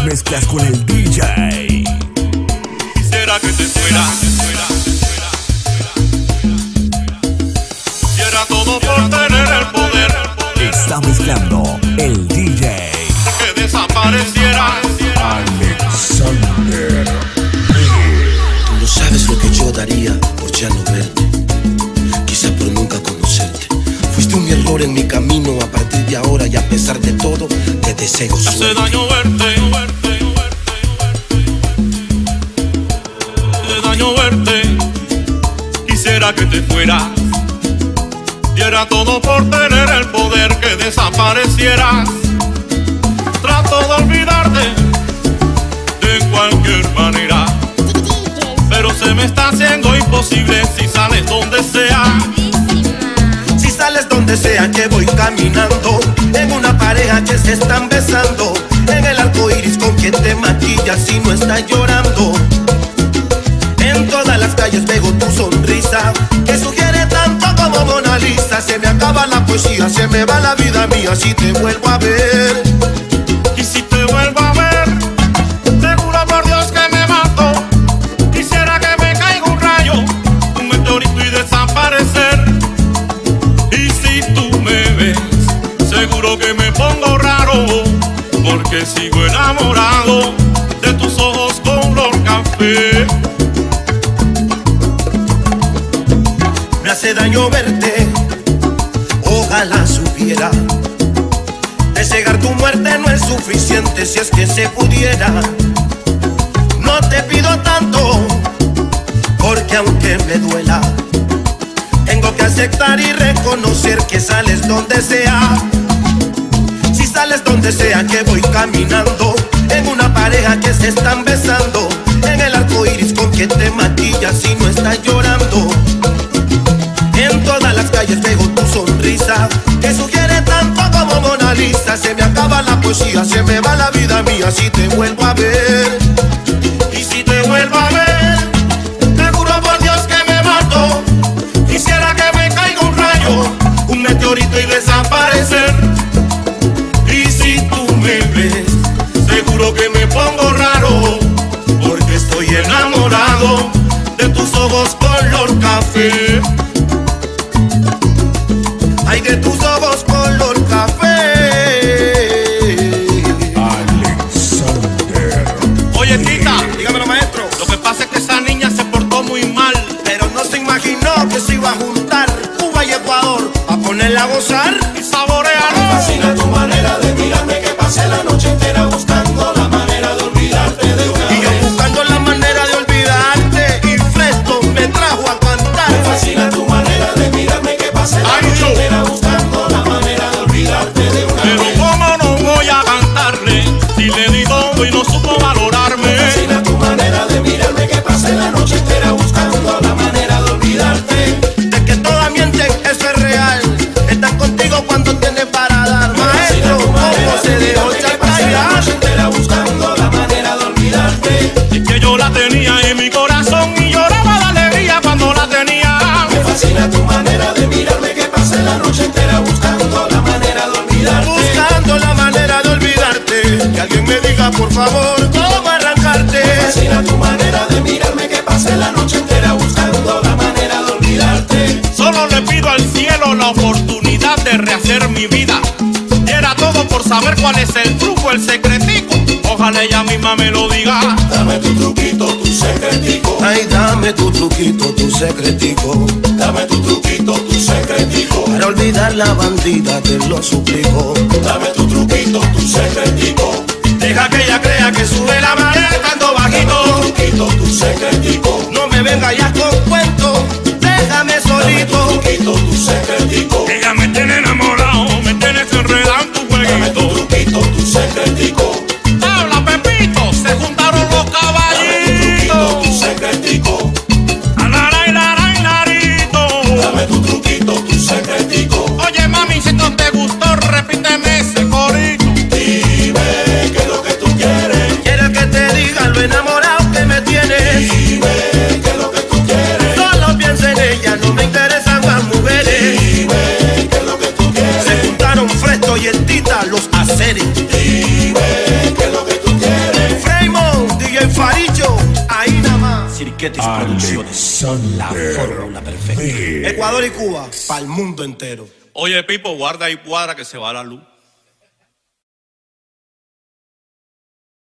las mezclas con el DJ. Quisiera que te fuera, diera todo por tener el poder. Está mezclando el DJ. Que desapareciera. Alexander. Tú no sabes lo que yo daría por ya no verte, quizá por nunca conocerte. Fuiste un error en mi camino, a partir de ahora y a pesar de todo, te deseo Me hace suerte. daño verte, hace daño verte. Quisiera que te fueras, diera todo por tener el poder. Que desaparecieras. Trato de olvidarte de cualquier manera, pero se me está haciendo imposible. Si sales donde sea, Si sales donde sea que voy caminando, en una pareja que se están besando, en el arco iris con quien te maquillas y no estás llorando. En todas las calles veo tu sonrisa, que sugiere tanto como Mona Lisa. Se me acaba la poesía, se me va la vida mía si te vuelvo a ver. y si te vuelvo a ver, te juro por Dios que me mato. Quisiera que me caiga un rayo, un meteorito y desaparecer. Y si tú me ves, seguro que me pongo raro, porque sigo enamorado de tus ojos color café. Me hace daño verte, ojalá supiera. Desear tu muerte no es suficiente si es que se pudiera. No te pido tanto, porque aunque me duela, tengo que aceptar y reconocer que sales donde sea. Si sales donde sea que voy caminando, en una pareja que se están besando, en el arco iris con quien te maquillas y no estás llorando. En todas las calles veo tu sonrisa, que sugiere tanto como Mona Lisa. Se me acaba la poesía, se me va la vida mía si te vuelvo a ver. Y si te vuelvo a ver, te juro por Dios que me mato. Quisiera que me caiga un rayo, un meteorito y desaparecer. Y si tú me ves, seguro que me pongo raro, porque estoy enamorado de tus ojos color café. Ay, de tus ojos color café. Alexander. Oye, tita, Dígamelo, maestro. lo que pasa es que esa niña se portó muy mal. Pero no se imaginó que se iba a juntar Cuba y Ecuador a ponerla a gozar. Y saborealo. Fascina tu manera de mirarme, que pasé la noche entera buscando la manera de olvidarte de una Y yo vez. buscando la manera de olvidarte, y Flesto me trajo a cantar. Me fascina tu manera de mirarme, que pasé la Ay, noche yo. entera buscando la manera de olvidarte de una Pero vez. cómo no voy a cantarle si le di todo y no supo valorarme. Me fascina tu manera de mirarme, que pasé la noche entera buscando la manera de olvidarte. De que todas mienten, eso es real. Están contigo cuando tienes para dar. Me fascina Maestro, tu ¿cómo manera se de dejó mirarme, que pasé la chantajear? noche entera buscando la manera de olvidarte. Es que yo la tenía en mi corazón y lloraba de alegría cuando la tenía. Me fascina tu manera de mirarme, que pasé la noche entera buscando la manera de olvidarte. Buscando la manera de olvidarte. Que alguien me diga, por favor, cómo arrancarte. Me fascina tu manera de mirarme, que pasé la noche entera buscando la manera de olvidarte. Solo le pido al cielo la oportunidad de rehacer mi vida. Diera todo por saber cuál es el truco, el secretico. Ojalá ella misma me lo diga. Dame tu truquito, tu secretico. Ay, dame tu truquito, tu secretico. Dame tu truquito, tu secretico. Para olvidar la bandida, te lo suplico. Dame tu truquito, tu secretico. Deja que ella crea que sube la marea estando Dame tu bajito. truquito, tu secretico. No me venga ya con cuento, déjame Dame tu solito. truquito, tu secretico. Ella me tiene enamorado, me tienes enredado en tu Dame tu jueguito. truquito, tu secretico. Habla, Pepito, se juntaron los Dame tu truquito, tu caballitos. secretico. Alaray, laray, larito. Dame tu truquito, tu secretico. Oye, mami, si no te gustó, repíteme ese corito. Dime qué es lo que tú quieres. Quiero que te diga lo enamorado que me tienes. Dime Sirketis Producciones. La fórmula perfecta. Ecuador y Cuba, para el mundo entero. Oye, Pipo, guarda y cuadra que se va la luz.